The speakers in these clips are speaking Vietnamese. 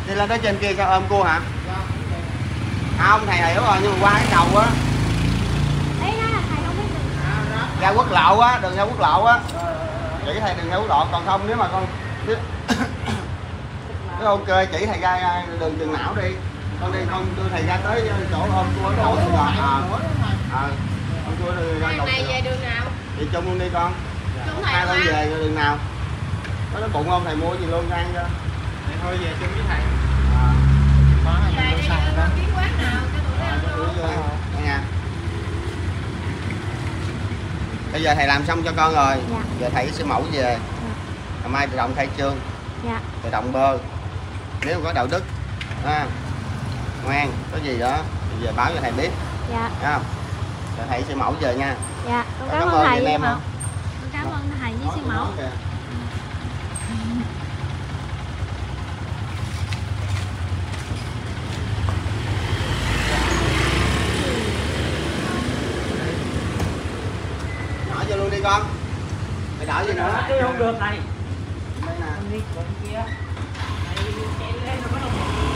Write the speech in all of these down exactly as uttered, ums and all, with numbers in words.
Đi lên tới trên kia sao ôm cua hả? Không, thầy hiểu rồi, nhưng mà qua cái cầu á. Đấy đó là thầy không biết đường. Ra quốc lộ á, đường ra quốc lộ á. Chỉ thầy đường ra quốc lộ, còn không nếu mà con cái ok chỉ thầy ra đường Trường Não đi. Con đi con đưa thầy ra tới chỗ ôm cua đổ rồi. À. À. Con cua đưa ra cầu. Này về đường nào? Đi chung luôn đi con. Hai con về đường nào? Có bụng không thầy mua gì luôn ăn cho. Thì thôi về chung với thầy. À. Có hai Về đi ăn kiếm quán nào cho tụi nó ăn luôn. Nha. Bây giờ thầy làm xong cho con rồi. Dạ. Giờ thầy sẽ mẫu về. Dạ. Mai tự động khai trương. Dạ. Tự động bơ. Nếu có đạo đức à, ngoan có gì đó bây giờ báo cho thầy biết. Dạ. Thấy không? Rồi thầy sẽ mẫu về nha. Dạ. Con cảm, cảm ơn thầy em với em mẫu. không? Con cảm ơn thầy với siêu mẫu. Nhỏ cho luôn đi con. Mày đợi gì nữa? Chứ không được này. Đây nè. Đi bên kia. Chạy lên rồi bắt đầu.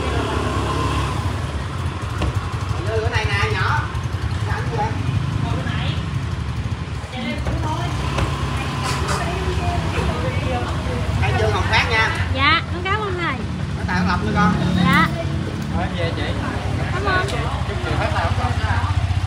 Như cái này nè nhỏ. Sẵn chưa? Còn cái này. Chạy lên cũng thôi. Khai trương Hồng Phát nha. Dạ, con cảm ơn thầy. Nó tạo lập nữa con. Dạ. Thôi về chị. Cảm ơn. Chúc chị phát tài không nha.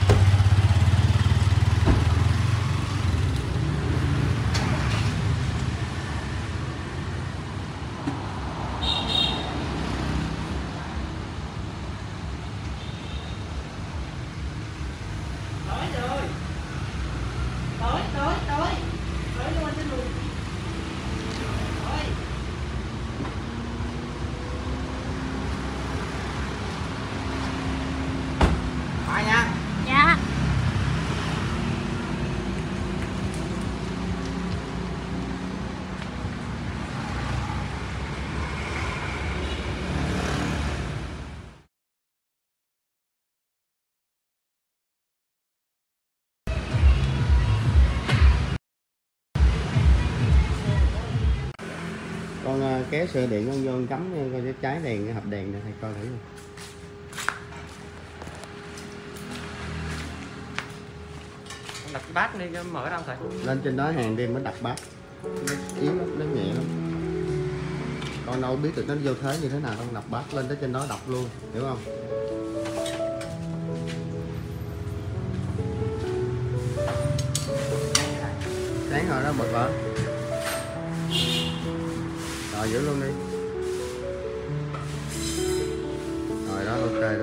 Phải nha. Dạ. Con kéo sợi điện con vô cắm coi cái trái đèn cái hộp đèn này thầy coi thử. Đặt bát đi mở đâu thầy. Lên trên đó hàng đêm mới đặt bát. Nó yếu lắm, nó nhẹ lắm. Con đâu biết được nó vô thế như thế nào, con đập bát lên tới trên đó đập luôn, hiểu không? Sáng rồi đó bật vợ. Rồi giữ luôn đi. Rồi đó ok đó.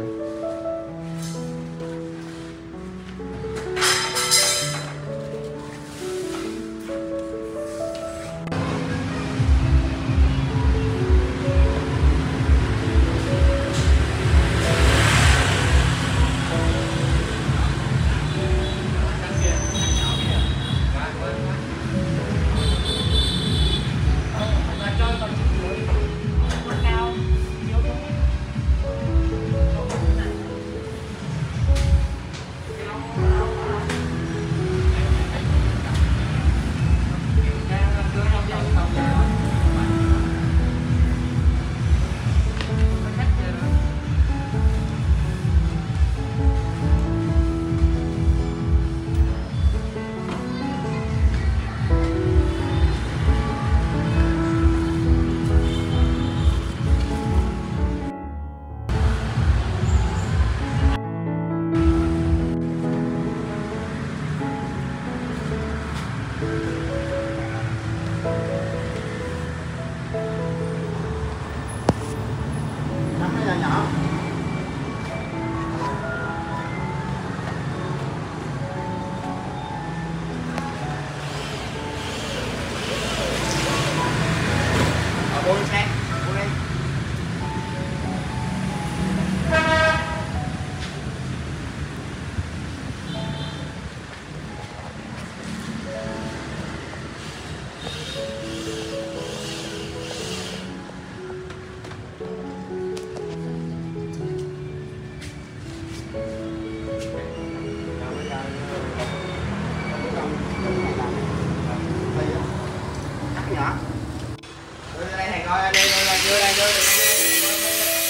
nhỏ. Đưa đây thầy coi, đưa đây, đưa đây, đưa đây.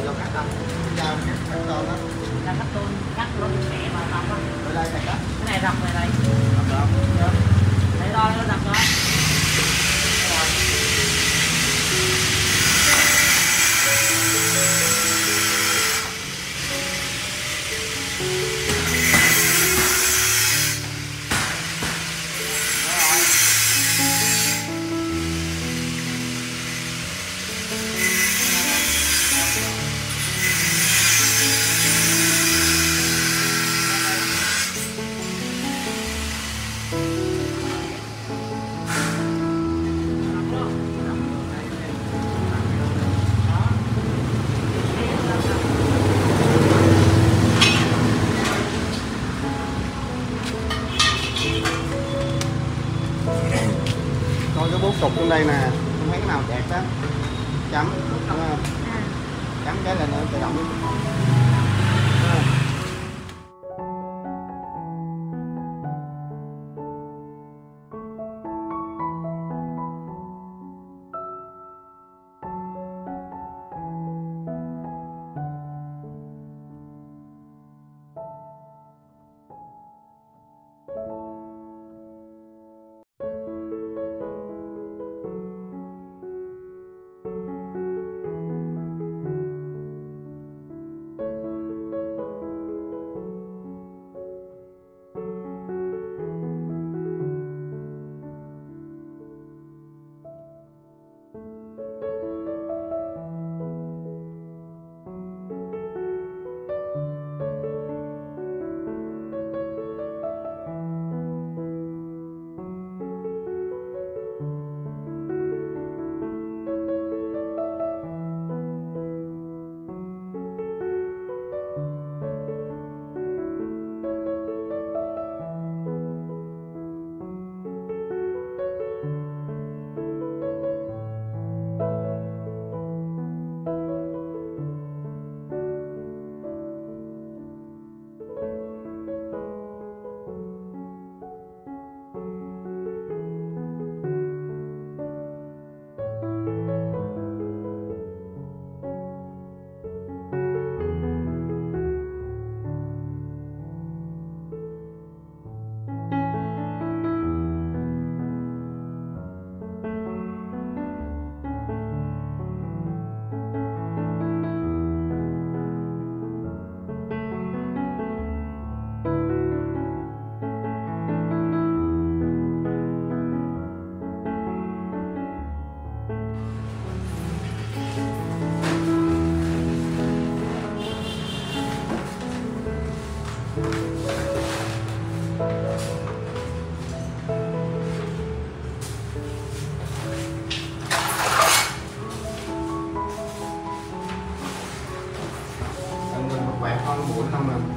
vô cắt không? Dao cắt cắt tôn đó. Là cắt tôn, cắt nó bị mẹ mà tao á. Ở đây này cắt. Cái này rộng này đây. Không đâu. Được. Để đo nó rộng đó. Rồi. Coi cái bố cục trong đây nè, không thấy cái nào chẹt đó. Chấm, đúng không? À. Chấm cái là nó tự động. Quẹt con bụi không à.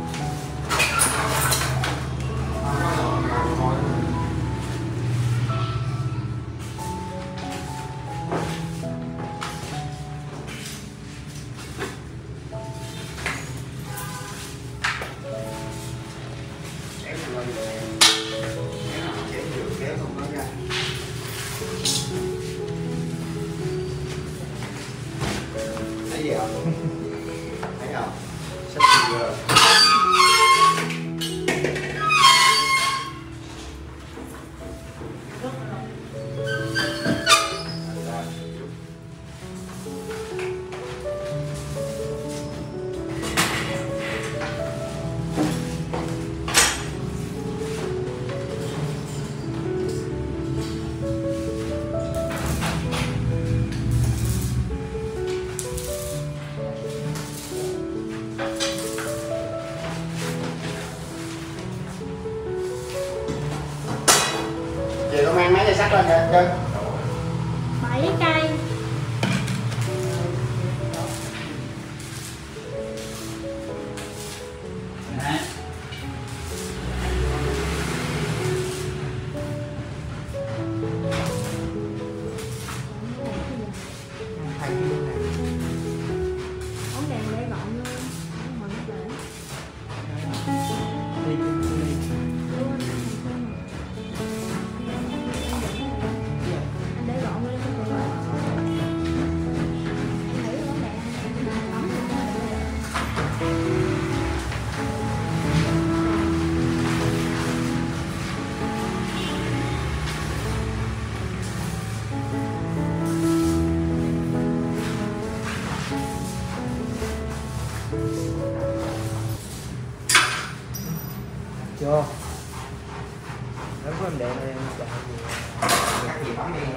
Thấy gì không? Thấy không? Sắp vừa. Chị con mang mấy cây sắt lên kìa Trân. bảy cây. Ống đèn để gọn luôn. Không mà nó để. Chưa. Nếu có em để đây em chạy gì.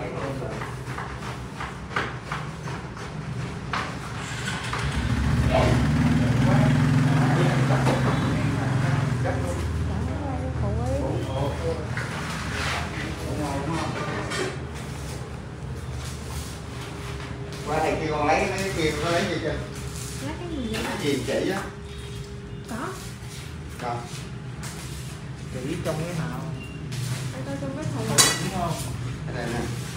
Qua thầy kêu con lấy mấy cái kia có lấy gì chưa? Lấy cái gì vậy? Cái gì chỉ á? Có. Rồi. Chỉ trong cái nào. Để tôi trong cái thùng. Đúng không? Cái này nè.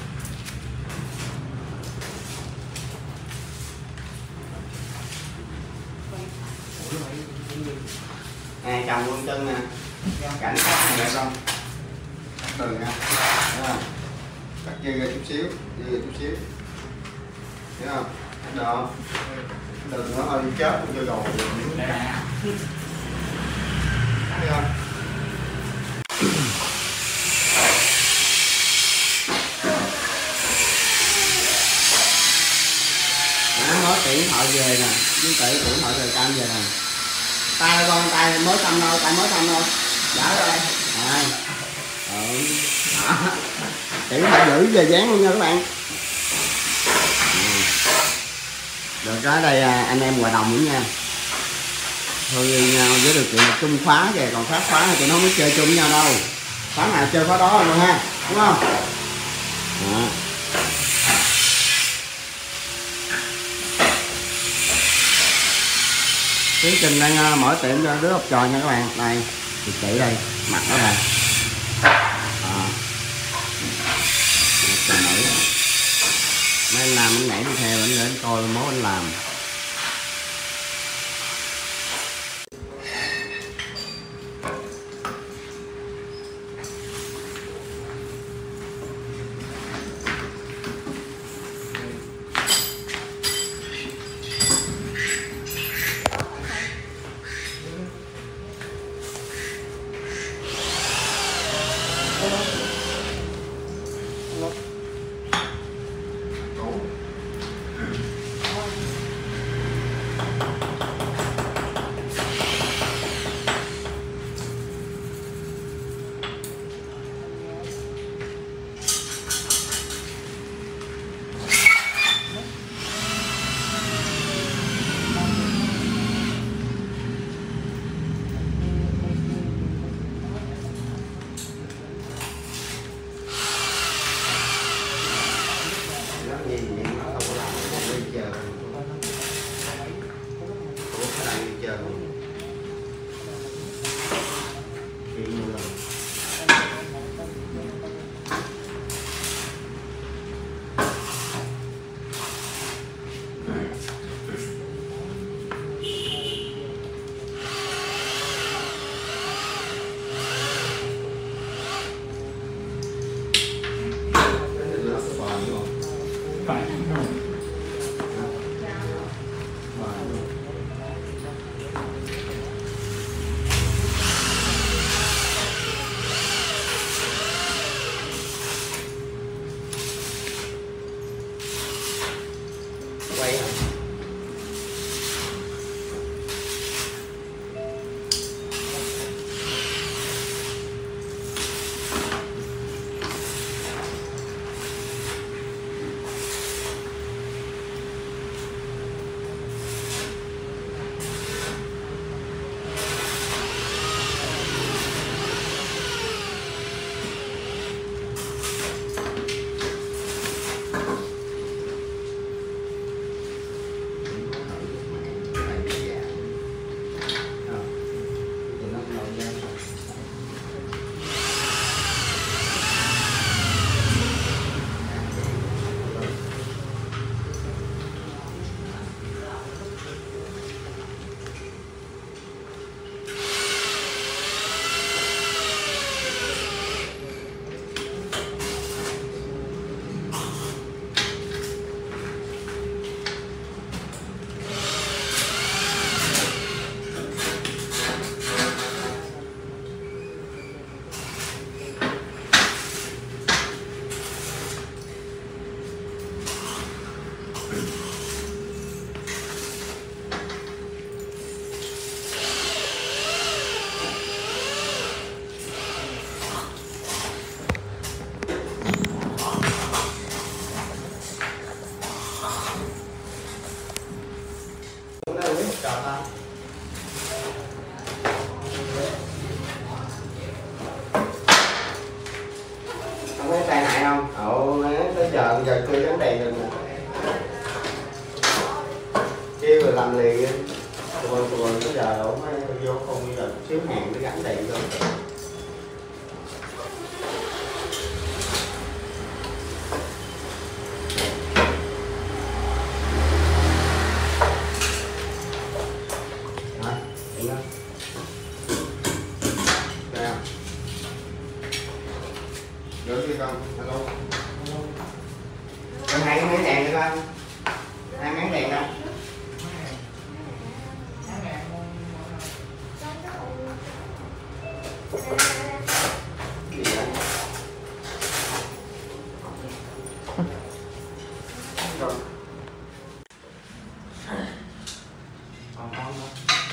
Nè chồng luôn chân nè. Cảnh sát này không? Đường nha. Thấy không? Cắt dây ra chút xíu, dây ra chút xíu. Thấy không? Đó. Đừng nó hơi chết cho rồi. Thấy không? Đó, nói tiễn thoại về nè, với tiễn tiễn thoại về cam về nè. Tay con tay mới tâm đâu, tay mới tâm đâu. Đã rồi. Rồi. Ừ. Đó. Tiễn thoại giữ về dán luôn nha các bạn. Được cái đây anh em ngoài đồng nữa nha. Thôi nhau với điều kiện chung khóa về, còn khác khóa thì tụi nó không có chơi chung nhau đâu. Khóa nào chơi khóa đó luôn ha, đúng không? Đó. Tiến Trình đang mở tiệm cho đứa học trò nha các bạn. Đây, thì chỉ đây, mặt đó này. Đó. Một nữ. Mấy anh làm anh nhảy đi theo anh để coi mốt anh làm. vào ta. Không thấy tai nạn không? Ồ, tới giờ giờ chưa gắn đèn được nè. Kêu rồi làm liền. Tụi tụi tới giờ đâu mới vô không như là xíu hàng để gắn đèn thôi. Được chưa con? Alo. Con hai cái máy đèn được không? Hai máy đèn đâu? Gì vậy? Rồi. Còn con nữa.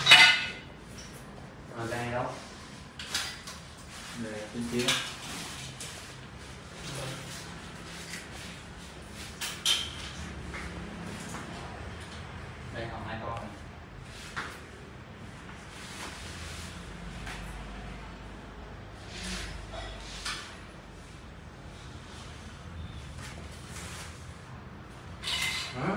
Còn đây đâu? Để trên chiếu. Đây còn hai con này. Hả?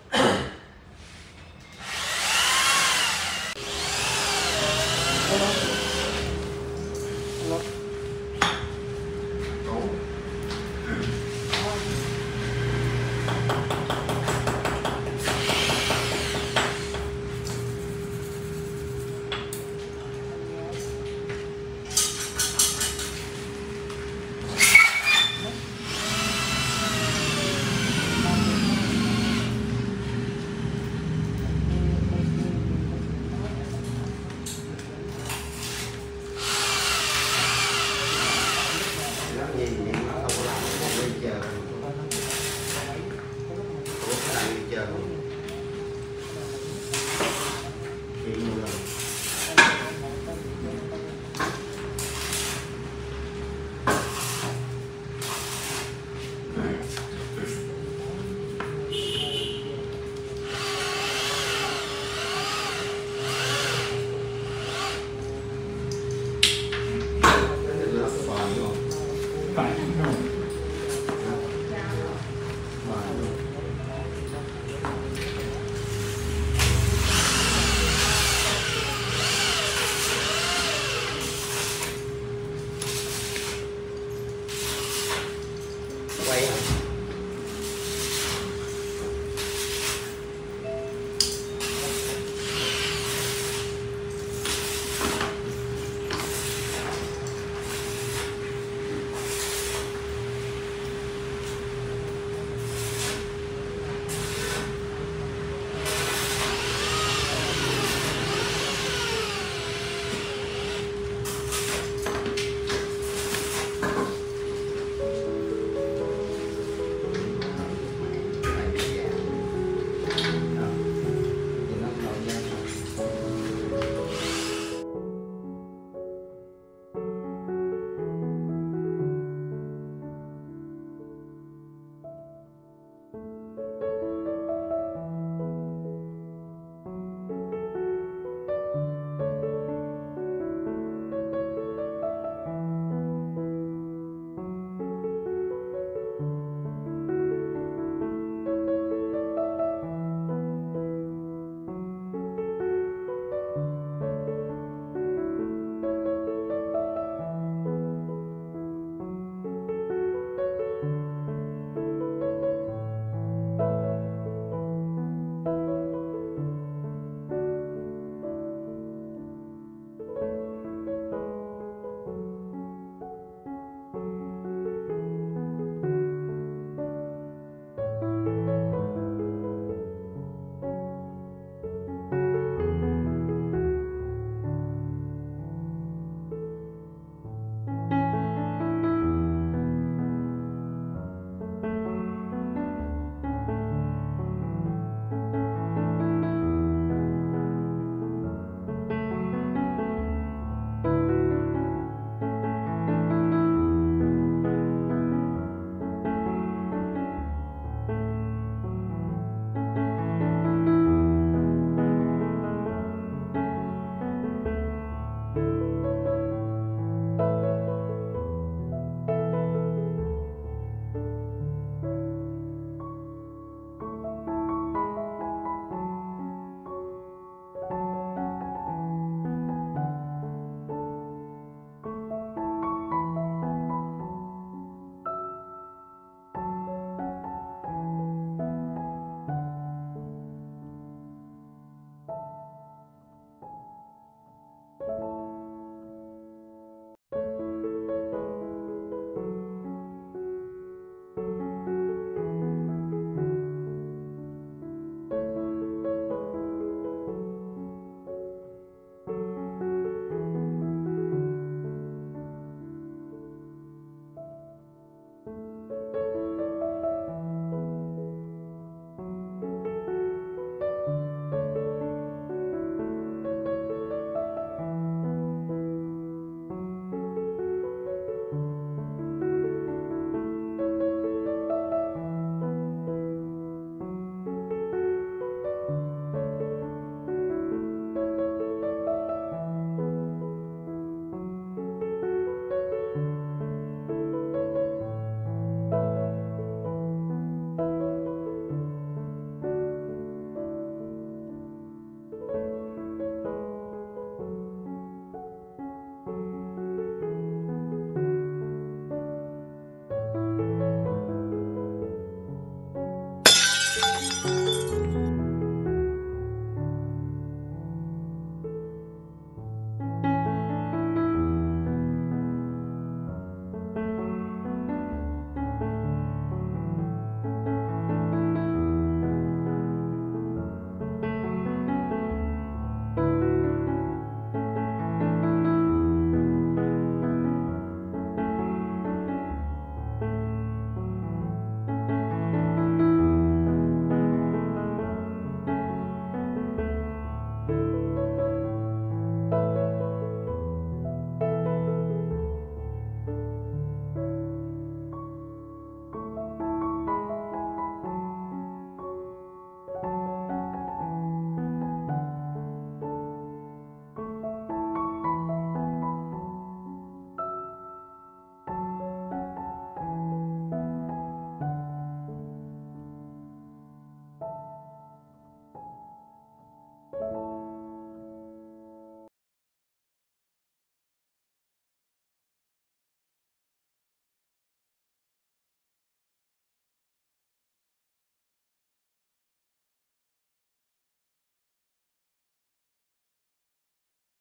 Hello.